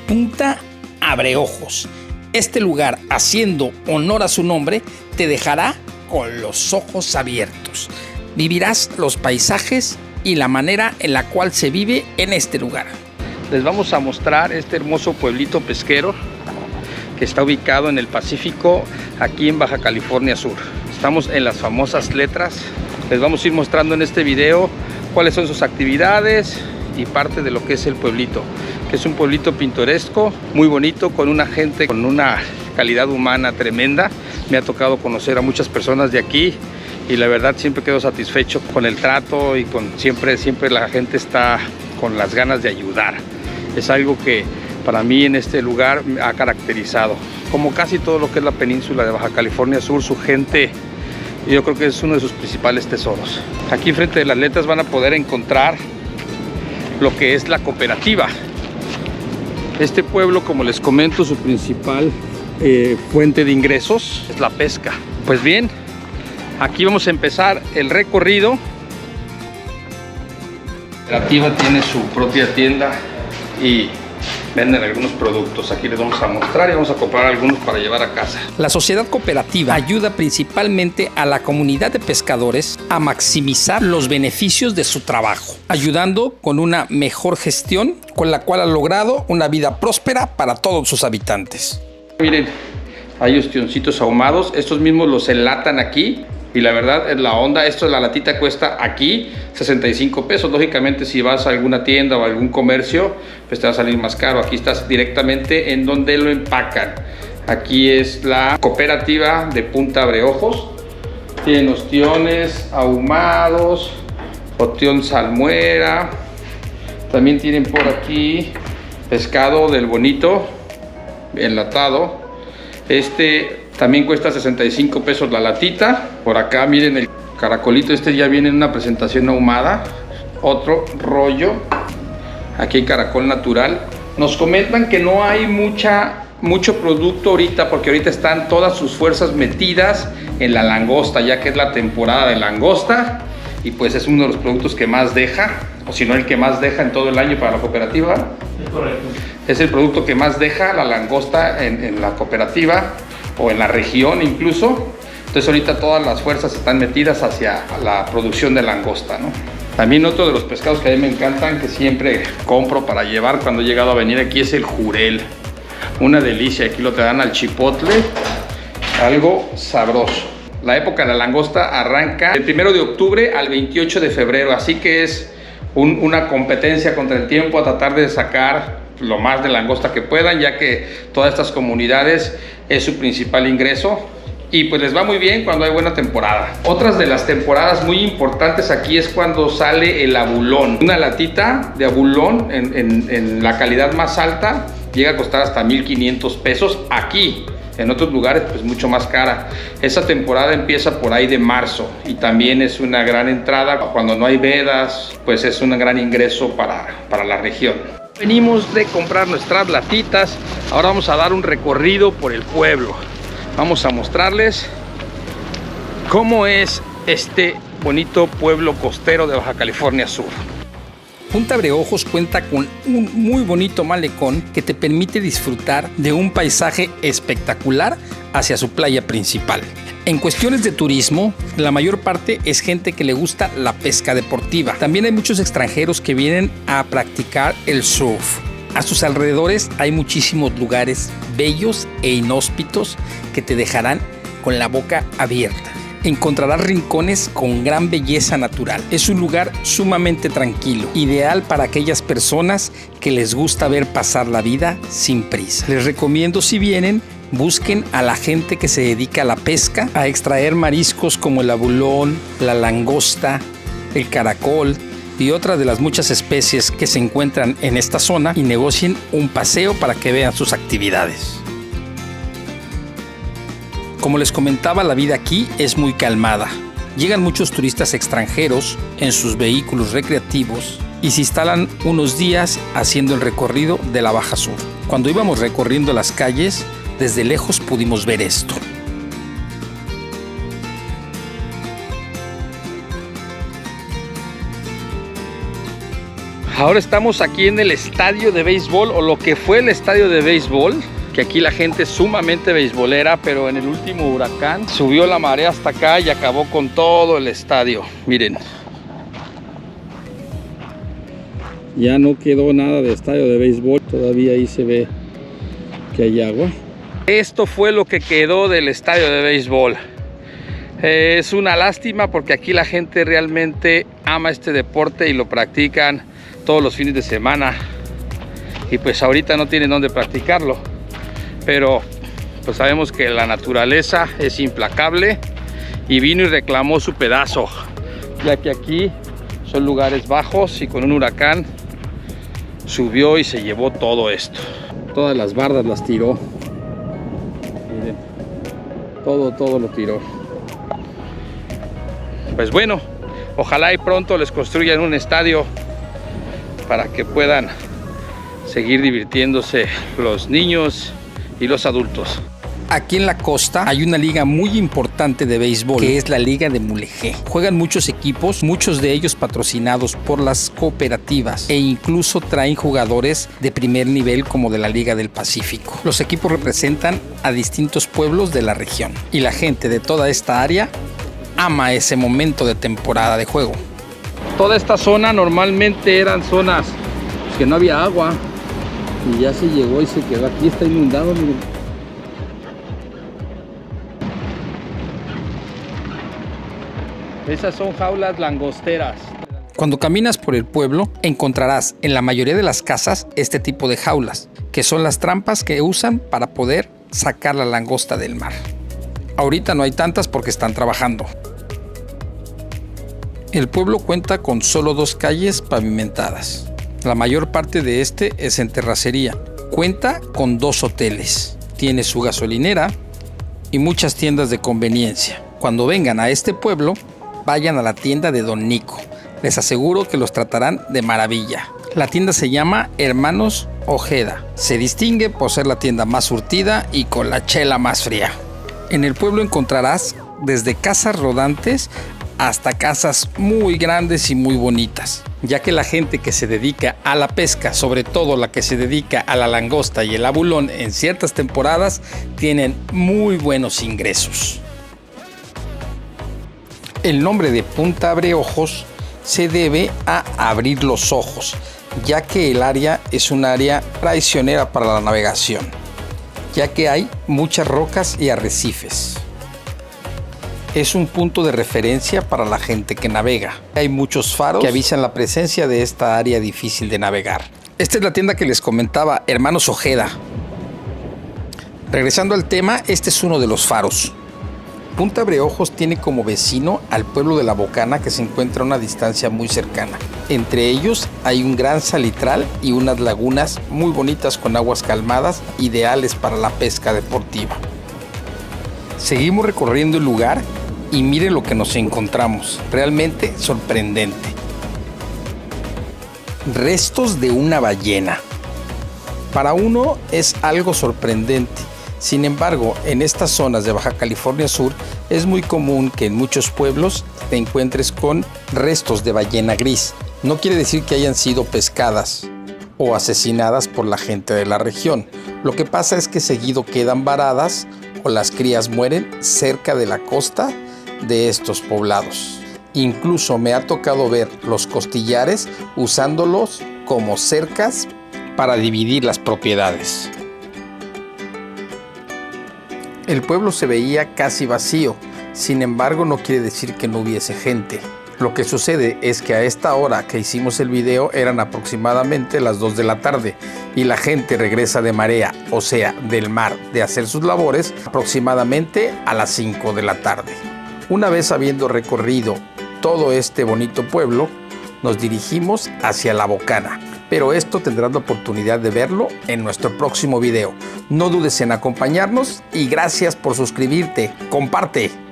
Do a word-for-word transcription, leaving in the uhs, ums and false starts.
Punta Abreojos. Este lugar, haciendo honor a su nombre, te dejará con los ojos abiertos. Vivirás los paisajes y la manera en la cual se vive en este lugar. Les vamos a mostrar este hermoso pueblito pesquero que está ubicado en el Pacífico, aquí en Baja California Sur. Estamos en las famosas letras. Les vamos a ir mostrando en este video cuáles son sus actividades y parte de lo que es el pueblito, que es un pueblito pintoresco, muy bonito, con una gente con una calidad humana tremenda. Me ha tocado conocer a muchas personas de aquí y la verdad siempre quedo satisfecho con el trato y con siempre, siempre la gente está con las ganas de ayudar. Es algo que para mí en este lugar me ha caracterizado. Como casi todo lo que es la península de Baja California Sur, su gente, yo creo que es uno de sus principales tesoros. Aquí frente de las letras van a poder encontrar lo que es la cooperativa. Este pueblo, como les comento, su principal eh, fuente de ingresos es la pesca. Pues bien, aquí vamos a empezar el recorrido. La cooperativa tiene su propia tienda y venden algunos productos. Aquí les vamos a mostrar y vamos a comprar algunos para llevar a casa. La sociedad cooperativa ayuda principalmente a la comunidad de pescadores a maximizar los beneficios de su trabajo, ayudando con una mejor gestión, con la cual ha logrado una vida próspera para todos sus habitantes. Miren, hay ostioncitos ahumados. Estos mismos los enlatan aquí. Y la verdad es la onda. Esto de la latita cuesta aquí sesenta y cinco pesos. Lógicamente si vas a alguna tienda o algún comercio, pues te va a salir más caro. Aquí estás directamente en donde lo empacan. Aquí es la cooperativa de Punta Abreojos. Tienen ostiones ahumados, ostión salmuera. También tienen por aquí pescado del bonito enlatado. Este también cuesta sesenta y cinco pesos la latita. Por acá miren el caracolito, este ya viene en una presentación ahumada. Otro rollo. Aquí hay caracol natural. Nos comentan que no hay mucha, mucho producto ahorita, porque ahorita están todas sus fuerzas metidas en la langosta, ya que es la temporada de langosta. Y pues es uno de los productos que más deja, o si no el que más deja en todo el año para la cooperativa. Es correcto. Es el producto que más deja la langosta en, en la cooperativa, o en la región incluso. Entonces ahorita todas las fuerzas están metidas hacia la producción de langosta, ¿no? También otro de los pescados que a mí me encantan, que siempre compro para llevar cuando he llegado a venir aquí, es el jurel. Una delicia. Aquí lo te dan al chipotle, algo sabroso. La época de la langosta arranca del primero de octubre al veintiocho de febrero, así que es un, una competencia contra el tiempo a tratar de sacar lo más de langosta que puedan, ya que todas estas comunidades es su principal ingreso y pues les va muy bien cuando hay buena temporada. Otras de las temporadas muy importantes aquí es cuando sale el abulón. Una latita de abulón en, en, en la calidad más alta llega a costar hasta mil quinientos pesos aquí. En otros lugares pues mucho más cara. Esa temporada empieza por ahí de marzo y también es una gran entrada. Cuando no hay vedas, pues es un gran ingreso para, para la región. Venimos de comprar nuestras latitas. Ahora vamos a dar un recorrido por el pueblo. Vamos a mostrarles cómo es este bonito pueblo costero de Baja California Sur. Punta Abreojos cuenta con un muy bonito malecón que te permite disfrutar de un paisaje espectacular hacia su playa principal. En cuestiones de turismo, la mayor parte es gente que le gusta la pesca deportiva. También hay muchos extranjeros que vienen a practicar el surf. A sus alrededores hay muchísimos lugares bellos e inhóspitos que te dejarán con la boca abierta. Encontrarás rincones con gran belleza natural. Es un lugar sumamente tranquilo, ideal para aquellas personas que les gusta ver pasar la vida sin prisa. Les recomiendo, si vienen, busquen a la gente que se dedica a la pesca, a extraer mariscos como el abulón, la langosta, el caracol y otras de las muchas especies que se encuentran en esta zona, y negocien un paseo para que vean sus actividades. Como les comentaba, la vida aquí es muy calmada. Llegan muchos turistas extranjeros en sus vehículos recreativos y se instalan unos días haciendo el recorrido de la Baja Sur. Cuando íbamos recorriendo las calles, desde lejos pudimos ver esto. Ahora estamos aquí en el estadio de béisbol, o lo que fue el estadio de béisbol, que aquí la gente es sumamente beisbolera, pero en el último huracán subió la marea hasta acá y acabó con todo el estadio. Miren, ya no quedó nada de estadio de béisbol, todavía ahí se ve que hay agua. Esto fue lo que quedó del estadio de béisbol. Eh, es una lástima porque aquí la gente realmente ama este deporte y lo practican todos los fines de semana, y pues ahorita no tienen dónde practicarlo, pero pues sabemos que la naturaleza es implacable y vino y reclamó su pedazo, ya que aquí son lugares bajos y con un huracán subió y se llevó todo esto. Todas las bardas las tiró. Miren, todo, todo lo tiró. Pues bueno, ojalá y pronto les construyan un estadio para que puedan seguir divirtiéndose los niños y los adultos. Aquí en la costa hay una liga muy importante de béisbol, que es la Liga de Mulegé. Juegan muchos equipos, muchos de ellos patrocinados por las cooperativas, e incluso traen jugadores de primer nivel como de la Liga del Pacífico. Los equipos representan a distintos pueblos de la región, y la gente de toda esta área ama ese momento de temporada de juego. Toda esta zona normalmente eran zonas pues, que no había agua, y ya se llegó y se quedó. Aquí está inundado, miren. Esas son jaulas langosteras. Cuando caminas por el pueblo, encontrarás en la mayoría de las casas este tipo de jaulas, que son las trampas que usan para poder sacar la langosta del mar. Ahorita no hay tantas porque están trabajando. El pueblo cuenta con solo dos calles pavimentadas. La mayor parte de este es en terracería. Cuenta con dos hoteles. Tiene su gasolinera y muchas tiendas de conveniencia. Cuando vengan a este pueblo, vayan a la tienda de Don Nico. Les aseguro que los tratarán de maravilla. La tienda se llama Hermanos Ojeda. Se distingue por ser la tienda más surtida y con la chela más fría. En el pueblo encontrarás desde casas rodantes hasta casas muy grandes y muy bonitas, ya que la gente que se dedica a la pesca, sobre todo la que se dedica a la langosta y el abulón en ciertas temporadas, tienen muy buenos ingresos. El nombre de Punta Abreojos se debe a abrir los ojos, ya que el área es un área traicionera para la navegación, ya que hay muchas rocas y arrecifes. Es un punto de referencia para la gente que navega. Hay muchos faros que avisan la presencia de esta área difícil de navegar. Esta es la tienda que les comentaba, Hermanos Ojeda. Regresando al tema, este es uno de los faros. Punta Abreojos tiene como vecino al pueblo de La Bocana, que se encuentra a una distancia muy cercana. Entre ellos hay un gran salitral y unas lagunas muy bonitas con aguas calmadas, ideales para la pesca deportiva. Seguimos recorriendo el lugar y miren lo que nos encontramos, realmente sorprendente. Restos de una ballena. Para uno es algo sorprendente. Sin embargo, en estas zonas de Baja California Sur es muy común que en muchos pueblos te encuentres con restos de ballena gris. No quiere decir que hayan sido pescadas o asesinadas por la gente de la región. Lo que pasa es que seguido quedan varadas o las crías mueren cerca de la costa de estos poblados. Incluso me ha tocado ver los costillares usándolos como cercas para dividir las propiedades. El pueblo se veía casi vacío, sin embargo no quiere decir que no hubiese gente. Lo que sucede es que a esta hora que hicimos el video eran aproximadamente las dos de la tarde y la gente regresa de marea, o sea, del mar, de hacer sus labores aproximadamente a las cinco de la tarde. Una vez habiendo recorrido todo este bonito pueblo, nos dirigimos hacia La Bocana. Pero esto tendrás la oportunidad de verlo en nuestro próximo video. No dudes en acompañarnos y gracias por suscribirte. Comparte.